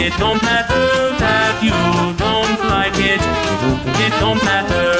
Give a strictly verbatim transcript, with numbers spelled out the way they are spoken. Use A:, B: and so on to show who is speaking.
A: It don't matter that you don't like it. It don't matter.